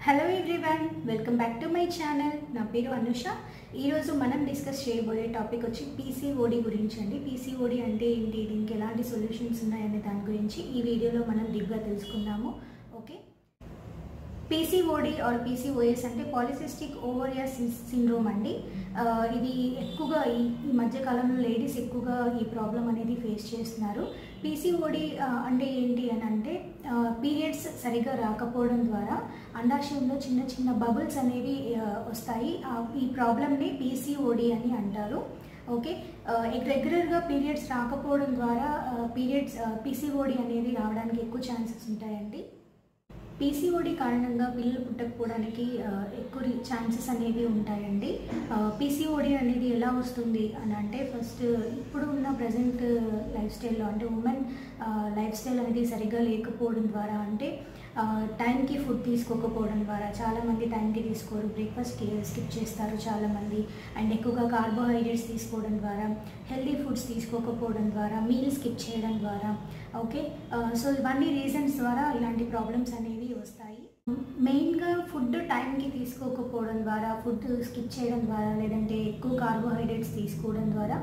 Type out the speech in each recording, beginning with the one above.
Hello everyone, welcome back to my channel. నా పేరు అనుష. ఈరోజు మనం డిస్కస్ చేయబోయే టాపిక్ వచ్చి పీసీఓడి గురించి అండి. పీసీఓడి అంటే ఏంటి, దీనికి ఎలాంటి సొల్యూషన్స్ ఉన్నాయనే దాని గురించి ఈ వీడియోలో మనం డీప్గా తెలుసుకుందాము. ఓకే, పీసీఓడి ఆర్ పీసీఓఎస్ అంటే పాలిసిస్టిక్ ఓవరియర్ సిండ్రోమ్ అండి. ఇది ఎక్కువగా ఈ మధ్యకాలంలో లేడీస్ ఎక్కువగా ఈ ప్రాబ్లం అనేది ఫేస్ చేస్తున్నారు. పీసీఓడి అంటే ఏంటి అని అంటే పీరియడ్స్ సరిగ్గా రాకపోవడం ద్వారా అండాశయంలో చిన్న చిన్న బబుల్స్ అనేవి వస్తాయి. ఈ ప్రాబ్లమ్ని పీసీఓడి అని అంటారు. ఓకే, రెగ్యులర్గా పీరియడ్స్ రాకపోవడం ద్వారా పీసీఓడి అనేది రావడానికి ఎక్కువ ఛాన్సెస్ ఉంటాయండి. పీసీఓడి కారణంగా పిల్లలు పుట్టకపోవడానికి ఎక్కువ ఛాన్సెస్ అనేవి ఉంటాయండి. పీసీఓడి అనేది ఎలా వస్తుంది అని అంటే, ఫస్ట్ ఇప్పుడు ఉన్న ప్రజెంట్ లైఫ్ స్టైల్లో అంటే ఉమెన్ లైఫ్ స్టైల్ అనేది సరిగ్గా లేకపోవడం ద్వారా, అంటే టైంకి ఫుడ్ తీసుకోకపోవడం ద్వారా, చాలామంది టైంకి తీసుకోరు, బ్రేక్ఫాస్ట్ స్కిప్ చేస్తారు చాలామంది, అండ్ ఎక్కువగా కార్బోహైడ్రేట్స్ తీసుకోవడం ద్వారా, హెల్దీ ఫుడ్స్ తీసుకోకపోవడం ద్వారా, మీల్ స్కిప్ చేయడం ద్వారా. ఓకే, సో ఇవన్నీ రీజన్స్ ద్వారా ఇలాంటి ప్రాబ్లమ్స్ అనేవి వస్తాయి. మెయిన్గా ఫుడ్ టైంకి తీసుకోకపోవడం ద్వారా, ఫుడ్ స్కిప్ చేయడం ద్వారా, లేదంటే ఎక్కువ కార్బోహైడ్రేట్స్ తీసుకోవడం ద్వారా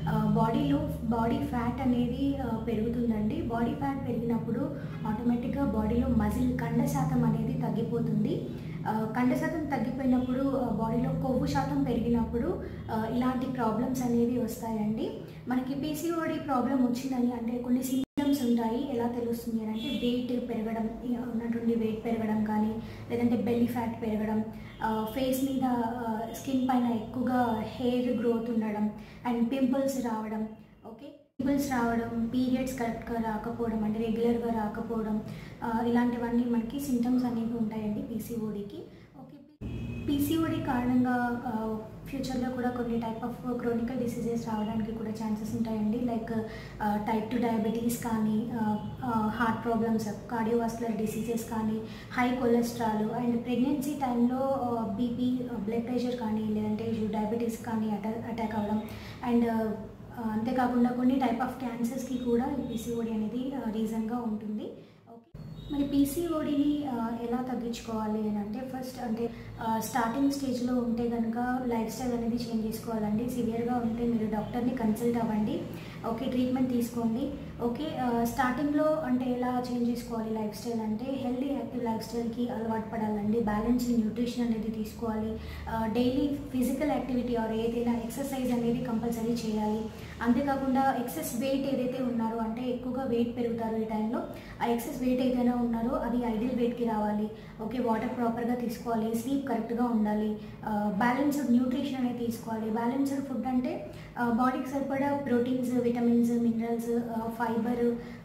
బాడీ ఫ్యాట్ అనేది పెరుగుతుందండి. బాడీ ఫ్యాట్ పెరిగినప్పుడు ఆటోమేటిక్గా బాడీలో కండ శాతం అనేది తగ్గిపోతుంది. కండ శాతం తగ్గిపోయినప్పుడు బాడీలో కొవ్వు శాతం పెరిగినప్పుడు ఇలాంటి ప్రాబ్లమ్స్ అనేవి వస్తాయండి. మనకి పీసీఓడి ప్రాబ్లం వచ్చిందని అంటే కొన్ని సింప్టమ్స్ ఉంటాయి. ఎలా తెలుస్తుంది అని అంటే, వెయిట్ పెరగడం, ఉన్నటువంటి వెయిట్ పెరగడం కానీ, లేదంటే బెల్లీ ఫ్యాట్ పెరగడం, ఫేస్ మీద స్కిన్ పైన ఎక్కువగా హెయిర్ గ్రోత్ ఉండడం, అండ్ పింపుల్స్ రావడం. ఓకే, పింపుల్స్ రావడం, పీరియడ్స్ కరెక్ట్గా రాకపోవడం అంటే రెగ్యులర్గా రాకపోవడం, ఇలాంటివన్నీ మనకి సింటమ్స్ అనేవి ఉంటాయండి పీసీఓడికి. ఓకే, పీసీఓడి కారణంగా ఫ్యూచర్లో కూడా కొన్ని టైప్ ఆఫ్ క్రోనికల్ డిసీజెస్ రావడానికి కూడా ఛాన్సెస్ ఉంటాయండి. లైక్ టైప్ 2 డయాబెటీస్ కానీ, హార్ట్ ప్రాబ్లమ్స్, కార్డియోవాస్కులర్ డిసీజెస్ కానీ, హై కొలెస్ట్రాల్, అండ్ ప్రెగ్నెన్సీ టైంలో బీపీ, బ్లడ్ ప్రెషర్ కానీ, లేదంటే డయాబెటీస్ కానీ అటాక్ అవ్వడం, అండ్ అంతేకాకుండా కొన్ని టైప్ ఆఫ్ క్యాన్సర్స్కి కూడా ఈ పీసీఓడి అనేది రీజన్గా ఉంటుంది. ఓకే, మరి పీసీఓడిని ఎలా తగ్గించుకోవాలి అని అంటే, ఫస్ట్ అంటే స్టార్టింగ్ స్టేజ్లో ఉంటే కనుక లైఫ్ స్టైల్ అనేది చేంజ్ చేసుకోవాలండి. సివియర్గా ఉంటే మీరు డాక్టర్ని కన్సల్ట్ అవ్వండి. ఓకే, ట్రీట్మెంట్ తీసుకోండి. ఓకే, స్టార్టింగ్లో అంటే ఎలా చేంజ్ చేసుకోవాలి లైఫ్ స్టైల్ అంటే, హెల్దీ యాక్టివ్ లైఫ్ స్టైల్కి అలవాటు పడాలండి. బ్యాలెన్స్డ్ న్యూట్రిషన్ అనేది తీసుకోవాలి. డైలీ ఫిజికల్ యాక్టివిటీ ఆర్ ఏదైనా ఎక్సర్సైజ్ అనేది కంపల్సరీ చేయాలి. అంతేకాకుండా ఎక్సెస్ వెయిట్ ఏదైతే ఉన్నారో, అంటే ఎక్కువగా వెయిట్ పెరుగుతారు ఈ టైంలో, ఆ ఎక్సెస్ వెయిట్ ఏదైనా ఉన్నారో అది ఐడియల్ వెయిట్కి రావాలి. ఓకే, వాటర్ ప్రాపర్గా తీసుకోవాలి, స్లీప్ కరెక్ట్గా ఉండాలి, బ్యాలెన్స్డ్ న్యూట్రిషన్ అనేది తీసుకోవాలి. బ్యాలెన్స్డ్ ఫుడ్ అంటే బాడీకి సరిపడా ప్రోటీన్స్, విటమిన్స్, మినరల్స్, ఫైబర్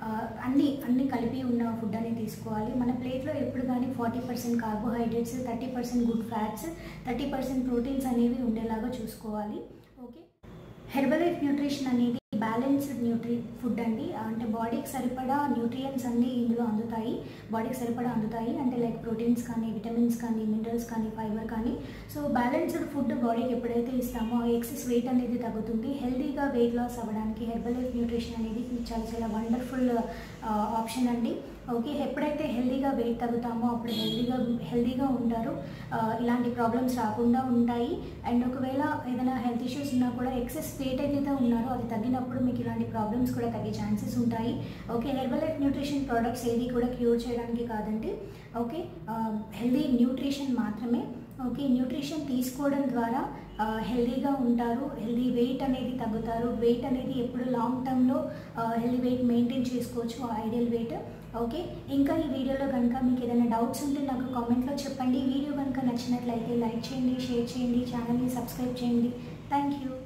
అన్నీ కలిపి ఉన్న ఫుడ్ అనేది తీసుకోవాలి. మన ప్లేట్లో ఎప్పుడు కానీ 40% కార్బోహైడ్రేట్స్, 30% గుడ్ ఫ్యాట్స్, 30% ప్రోటీన్స్ అనేవి ఉండేలాగా చూసుకోవాలి. ఓకే, హెర్బలైఫ్ న్యూట్రిషన్ అనేది బ్యాలెన్స్డ్ ఫుడ్ అండి. అంటే బాడీకి సరిపడా న్యూట్రియంట్స్ అన్నీ ఇందులో బాడీకి సరిపడా అందుతాయి. అంటే లైక్ ప్రోటీన్స్ కానీ, విటమిన్స్ కానీ, మినరల్స్ కానీ, ఫైబర్ కానీ. సో బ్యాలెన్స్డ్ ఫుడ్ బాడీకి ఎప్పుడైతే ఇస్తామో ఎక్సెస్ వెయిట్ అనేది తగ్గుతుంది. హెల్దీగా వెయిట్ లాస్ అవ్వడానికి హెర్బలైఫ్ న్యూట్రిషన్ అనేది చాలా చాలా వండర్ఫుల్ ఆప్షన్ అండి. ఓకే, ఎప్పుడైతే హెల్దీగా వెయిట్ తగ్గుతామో అప్పుడు హెల్దీగా ఉంటారు. ఇలాంటి ప్రాబ్లమ్స్ రాకుండా ఉంటాయి. అండ్ ఒకవేళ ఏదైనా హెల్త్ ఇష్యూస్ ఉన్నా కూడా ఎక్సెస్ వెయిట్ ఏదైతే ఉన్నారో అది తగ్గినప్పుడు మీకు ఇలాంటి ప్రాబ్లమ్స్ కూడా తగ్గే ఛాన్సెస్ ఉంటాయి. ఓకే, హెర్బలైఫ్ న్యూట్రిషన్ ప్రోడక్ట్స్ ఏది కూడా క్యూర్ చేయడానికి కాదండి. ఓకే, హెల్దీ న్యూట్రిషన్ మాత్రమే. ఓకే, న్యూట్రిషన్ తీసుకోవడం ద్వారా హెల్దీగా ఉంటారు, హెల్దీ వెయిట్ అనేది తగ్గుతారు. వెయిట్ అనేది ఎప్పుడు లాంగ్ టర్మ్లో హెల్దీ వెయిట్ మెయింటైన్ చేసుకోవచ్చు, ఐడియల్ వెయిట్. ఓకే, ఇంకా ఈ వీడియోలో కనుక మీకు ఏదైనా డౌట్స్ ఉంటే నాకు కామెంట్లో చెప్పండి. వీడియో కనుక నచ్చినట్లయితే లైక్ చేయండి, షేర్ చేయండి, ఛానల్ని సబ్స్క్రైబ్ చేయండి. Thank you.